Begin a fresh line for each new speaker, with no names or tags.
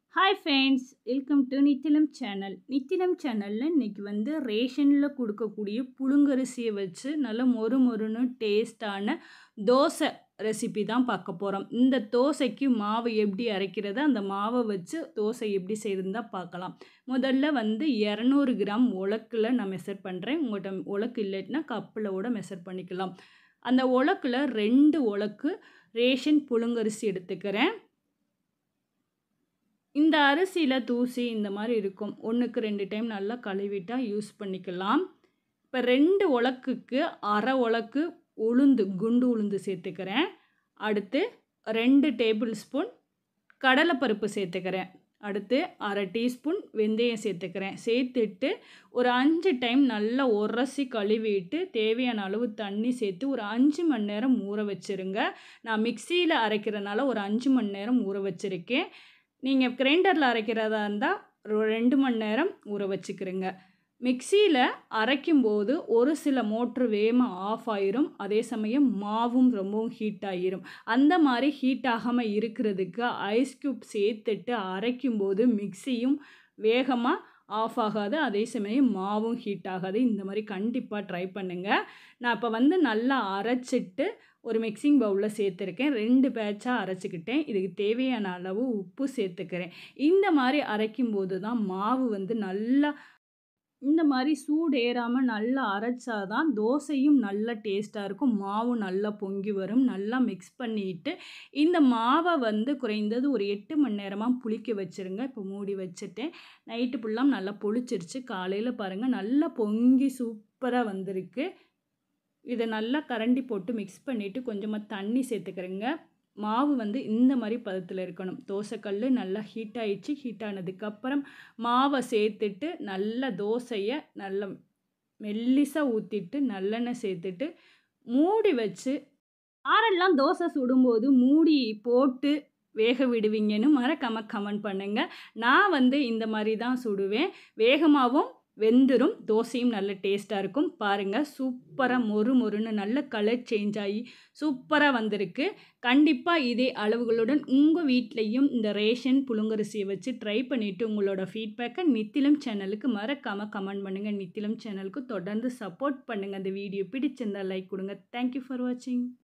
Hi friends, welcome to Nithilam channel. Nithilam சேனலில் இன்றைக்கி ரேஷனில் கொடுக்கக்கூடிய புழுங்கரிசியை வச்சு நல்ல மொறு மொறுன்னு டேஸ்டான தோசை ரெசிபி தான் பார்க்க போகிறோம். இந்த தோசைக்கு மாவு எப்படி அரைக்கிறது, அந்த மாவை வச்சு தோசை எப்படி செய்கிறதுன்னு தான் பார்க்கலாம். முதல்ல 200 கிராம் உலக்கில் நான் மெஷர் பண்ணுறேன். உங்கள்கிட்ட உலக்கு இல்லைன்னா கப்பில் கூட மெஷர் பண்ணிக்கலாம். அந்த உலக்கில் 2 உலக்கு ரேஷன் புழுங்கரிசி எடுத்துக்கிறேன். இந்த அரிசியில் தூசி இந்த மாதிரி இருக்கும். 1க்கு 2 டைம் நல்லா கழுவிட்டா யூஸ் பண்ணிக்கலாம். இப்போ 2 உலக்குக்கு அரை உலக்கு உளுந்து, குண்டு உளுந்து சேர்த்துக்கிறேன். அடுத்து 2 டேபிள் ஸ்பூன் கடலைப்பருப்பு சேர்த்துக்கிறேன். அடுத்து அரை டீஸ்பூன் வெந்தயம் சேர்த்துக்கிறேன். சேர்த்துட்டு ஒரு 5 டைம் நல்லா உரசி கழுவிட்டு தேவையான அளவு தண்ணி சேர்த்து ஒரு 5 மணி நேரம் ஊற வச்சுருங்க. நான் மிக்சியில் அரைக்கிறதுனால ஒரு 5 மணி நேரம் ஊற வச்சுருக்கேன். நீங்கள் கிரைண்டரில் அரைக்கிறதா இருந்தால் 2 மணி நேரம் ஊற வச்சுக்கிறேங்க. மிக்சியில் அரைக்கும்போது ஒரு சில மோட்ரு வேகமாக ஆஃப் ஆயிரும். அதே சமயம் மாவும் ரொம்பவும் ஹீட் ஆகிரும். அந்த மாதிரி ஹீட் ஆகாமல் இருக்கிறதுக்கு ஐஸ் க்யூப் சேர்த்துட்டு அரைக்கும்போது மிக்சியும் வேகமாக ஆஃப் ஆகாது, அதே சமயம் மாவும் ஹீட் ஆகாது. இந்த மாதிரி கண்டிப்பாக ட்ரை பண்ணுங்கள். நான் இப்போ நல்லா அரைச்சிட்டு ஒரு மிக்சிங் பவுலில் சேர்த்துருக்கேன். 2 பேட்சாக அரைச்சிக்கிட்டேன். இதுக்கு தேவையான அளவு உப்பு சேர்த்துக்கிறேன். இந்த மாதிரி அரைக்கும்போது தான் மாவு நல்லா இந்த மாதிரி சூடு ஏறாமல் நல்லா அரைச்சா தான் தோசையும் நல்ல டேஸ்ட்டாக இருக்கும். மாவும் நல்லா பொங்கி வரும். நல்லா மிக்ஸ் பண்ணிவிட்டு இந்த மாவை குறைந்தது ஒரு 8 மணி நேரமாக புளிக்க வச்சுருங்க. இப்போ மூடி வச்சுட்டேன். நைட்டு ஃபுல்லாக நல்லா புளிச்சிருச்சு. காலையில் பாருங்கள் நல்லா பொங்கி சூப்பராக வந்திருக்கு. இதை நல்லா கரண்டி போட்டு மிக்ஸ் பண்ணிவிட்டு கொஞ்சமாக தண்ணி சேர்த்துக்கிறேங்க. மாவு இந்த மாதிரி பதத்தில் இருக்கணும். தோசைக்கல் நல்லா ஹீட் ஆகிடுச்சு. ஹீட் ஆனதுக்கப்புறம் மாவை சேர்த்துட்டு நல்லா தோசையை நல்லா மெல்லிசாக ஊற்றிட்டு நல்லெண்ணெய் சேர்த்துட்டு மூடி வச்சு யாரெல்லாம் தோசை சுடும்போது மூடி போட்டு வேக விடுவீங்கன்னு மறக்காமல் கமெண்ட் பண்ணுங்கள். நான் இந்த மாதிரி தான் சுடுவேன். வேகமாகவும் வெந்துடும். தோசையும் நல்ல டேஸ்ட்டாக இருக்கும். பாருங்கள், சூப்பராக மொறு மொறுன்னு நல்ல கலர் சேஞ்ச் ஆகி சூப்பராக வந்திருக்கு. கண்டிப்பாக இதே அளவுகளுடன் உங்கள் வீட்லேயும் இந்த ரேஷன் புழுங்கரிசியை வச்சு ட்ரை பண்ணிவிட்டு உங்களோட ஃபீட்பேக்கை நித்திலம் சேனலுக்கு மறக்காமல் கமெண்ட் பண்ணுங்கள். நித்திலம் சேனலுக்கு தொடர்ந்து சப்போர்ட் பண்ணுங்கள். அந்த வீடியோ பிடிச்சிருந்தால் லைக் கொடுங்க. தேங்க்யூ ஃபார் வாட்சிங்.